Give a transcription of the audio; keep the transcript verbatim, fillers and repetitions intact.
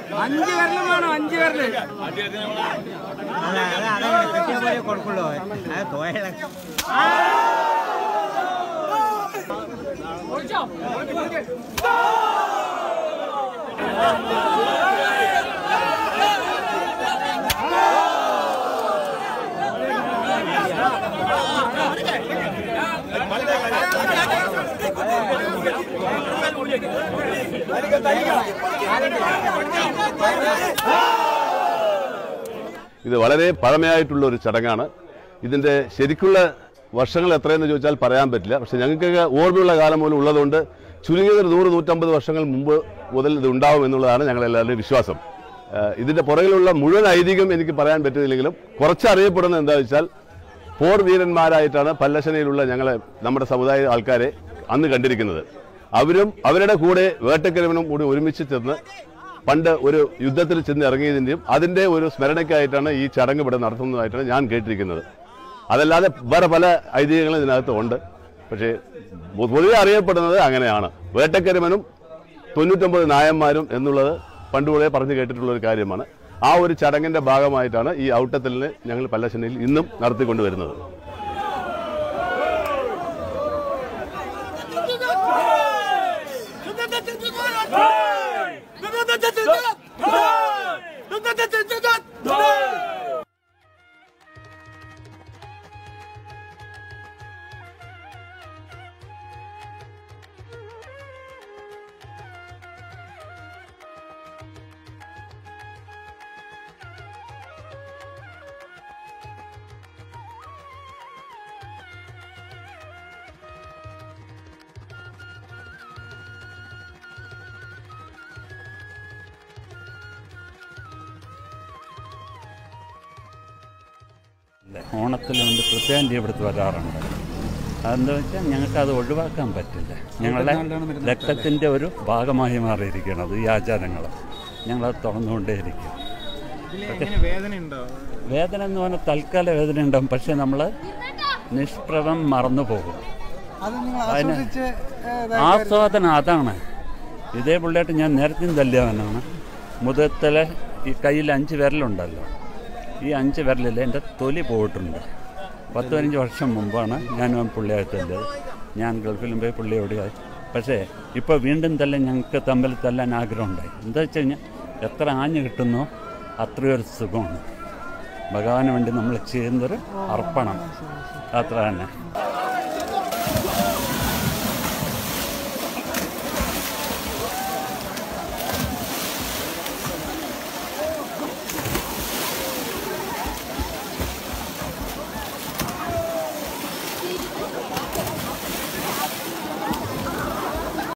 അഞ്ച് വരലും വേണം, അഞ്ച് വരല്. കിട്ടിയ പോലെ കൊടുക്കുള്ളൂ. അത് തോയല ഇത് വളരെ പഴമയായിട്ടുള്ള ഒരു ചടങ്ങാണ്. ഇതിൻ്റെ ശരിക്കുള്ള വർഷങ്ങൾ എത്രയെന്ന് ചോദിച്ചാൽ പറയാൻ പറ്റില്ല. പക്ഷെ ഞങ്ങൾക്കൊക്കെ ഓർമ്മയുള്ള കാലം പോലും ഉള്ളതുകൊണ്ട് ചുരുങ്ങിയത് ഒരു നൂറ് നൂറ്റമ്പത് വർഷങ്ങൾ മുമ്പ് മുതൽ ഇത് ഉണ്ടാവും എന്നുള്ളതാണ് ഞങ്ങളെല്ലാവരുടെയും വിശ്വാസം. ഇതിൻ്റെ പുറകിലുള്ള മുഴുവൻ ഐതിഹ്യം എനിക്ക് പറയാൻ പറ്റുന്നില്ലെങ്കിലും കുറച്ച് അറിയപ്പെടുന്നത് എന്താ വെച്ചാൽ പോർ വീരന്മാരായിട്ടാണ് പല്ലശ്ശനയിലുള്ള ഞങ്ങളെ നമ്മുടെ സമുദായ ആൾക്കാരെ അന്ന് കണ്ടിരിക്കുന്നത്. അവരും അവരുടെ കൂടെ വേട്ടക്കരവനും കൂടി ഒരുമിച്ച് ചെന്ന് പണ്ട് ഒരു യുദ്ധത്തിൽ ചെന്ന് ഇറങ്ങിയതിൻ്റെയും അതിൻ്റെ ഒരു സ്മരണയ്ക്കായിട്ടാണ് ഈ ചടങ്ങ് ഇവിടെ നടത്തുന്നതായിട്ടാണ് ഞാൻ കേട്ടിരിക്കുന്നത്. അതല്ലാതെ വേറെ പല ഐതിഹ്യങ്ങളും ഇതിനകത്ത് ഉണ്ട്. പക്ഷേ പൊതുവെ അറിയപ്പെടുന്നത് അങ്ങനെയാണ്. വേട്ടക്കരമനും തൊണ്ണൂറ്റൊമ്പത് നായന്മാരും എന്നുള്ളത് പണ്ടുകൂടെ പറഞ്ഞു കേട്ടിട്ടുള്ളൊരു കാര്യമാണ്. ആ ഒരു ചടങ്ങിൻ്റെ ഭാഗമായിട്ടാണ് ഈ ഔട്ടത്തലിന് ഞങ്ങൾ പല്ലശ്ശനയിൽ ഇന്നും നടത്തിക്കൊണ്ടുവരുന്നത്. ഓണത്തിൽ കൊണ്ട് പ്രത്യേകം ഇവിടുത്തെ വരാറുണ്ട്. അതെന്താ വെച്ചാൽ ഞങ്ങൾക്കത് ഒഴിവാക്കാൻ പറ്റില്ല. ഞങ്ങളുടെ രക്തത്തിൻ്റെ ഒരു ഭാഗമായി മാറിയിരിക്കുന്നത് ഈ ആചാരങ്ങൾ. ഞങ്ങളത് തുറന്നുകൊണ്ടേയിരിക്കും. വേദന എന്ന് പറഞ്ഞാൽ തൽക്കാല വേദന ഉണ്ടാവും. പക്ഷെ നമ്മൾ നിഷ്പ്രഭം മറന്നു പോകും. അതിന് ആസ്വാദനം അതാണ്. ഇതേ പുള്ളിയായിട്ട് ഞാൻ നേരത്തെ തല്ലിയവനാണ്. മുതത്തിലെ ഈ കയ്യിൽ അഞ്ച് വിരലുണ്ടല്ലോ, ഈ അഞ്ച് വിരലിൽ എൻ്റെ തൊലി പോയിട്ടുണ്ട്. പത്ത് പതിനഞ്ച് വർഷം മുമ്പാണ് ഞാൻ പുള്ളിയായിട്ട് തല്ലിയത്. ഞാൻ ഗൾഫിലും പോയി പുള്ളി ഓടിയായി. പക്ഷേ ഇപ്പോൾ വീണ്ടും തല്ലാൻ ഞങ്ങൾക്ക് തമ്മിൽ തല്ലാൻ ആഗ്രഹമുണ്ടായി. എന്താ വെച്ച് കഴിഞ്ഞാൽ എത്ര ആഞ്ഞ് കിട്ടുന്നോ അത്രയൊരു സുഖമാണ്. ഭഗവാന് വേണ്ടി നമ്മൾ ചെയ്യുന്നൊരു അർപ്പണം അത്ര തന്നെ.